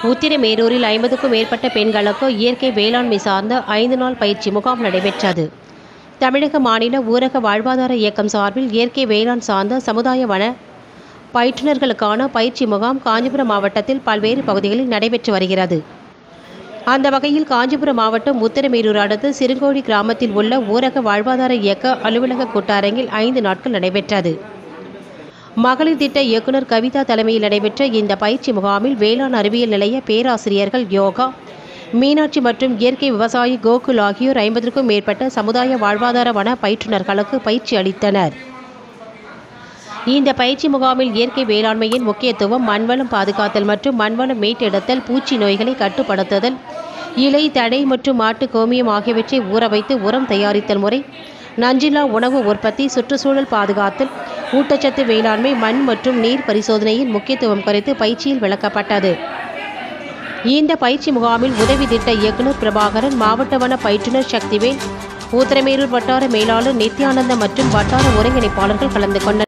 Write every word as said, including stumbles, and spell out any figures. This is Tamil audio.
உத்திரமேரூரில் ஐம்பதுக்கும் மேற்பட்ட பெண்களுக்கு இயற்கை வேளாண்மை சார்ந்த ஐந்து நாள் பயிற்சி முகாம் நடைபெற்றது. தமிழக மாநில ஊரக வாழ்வாதார இயக்கம் சார்பில் இயற்கை வேளாண் சார்ந்த சமுதாய வன பயிற்றுநர்களுக்கான பயிற்சி முகாம் காஞ்சிபுரம் மாவட்டத்தில் பல்வேறு பகுதிகளில் நடைபெற்று வருகிறது. அந்த வகையில் காஞ்சிபுரம் மாவட்டம் உத்திரமேரூர் அடுத்து சிறுங்கோடி கிராமத்தில் உள்ள ஊரக வாழ்வாதார இயக்க அலுவலக கூட்டரங்கில் ஐந்து நாட்கள் நடைபெற்றது. மகளிர் திட்ட இயக்குநர் கவிதா தலைமையில் நடைபெற்ற இந்த பயிற்சி முகாமில் வேளாண் அறிவியல் நிலைய பேராசிரியர்கள் யோகா, மீனாட்சி மற்றும் இயற்கை விவசாயி கோகுல் ஆகியோர் ஐம்பதுக்கும் மேற்பட்ட சமுதாய வாழ்வாதார வன பயிற்றுநர்களுக்கு பயிற்சி அளித்தனர். இந்த பயிற்சி முகாமில் இயற்கை வேளாண்மையின் முக்கியத்துவம், மண்வளம் பாதுகாத்தல் மற்றும் மண்வளம் மீட்டெடுத்தல், பூச்சி நோய்களை கட்டுப்படுத்துதல், இலை தடை மற்றும் மாட்டு கோமியம் ஆகியவற்றை ஊற வைத்து உரம் தயாரித்தல் முறை, நஞ்சில்லா உணவு உற்பத்தி, சுற்றுச்சூழல் பாதுகாத்தல், ஊட்டச்சத்து வேளாண்மை, மண் மற்றும் நீர் பரிசோதனையின் முக்கியத்துவம் குறித்து பயிற்சியில் விளக்கப்பட்டது. இந்த பயிற்சி முகாமில் உதவி திட்ட இயக்குநர் பிரபாகரன், மாவட்ட வன பயிற்றுநர் சக்திவேல், உத்திரமேரூர் வட்டார மேலாளர் நித்யானந்தம் மற்றும் வட்டார ஒருங்கிணைப்பாளர்கள் கலந்து கொண்டனர்.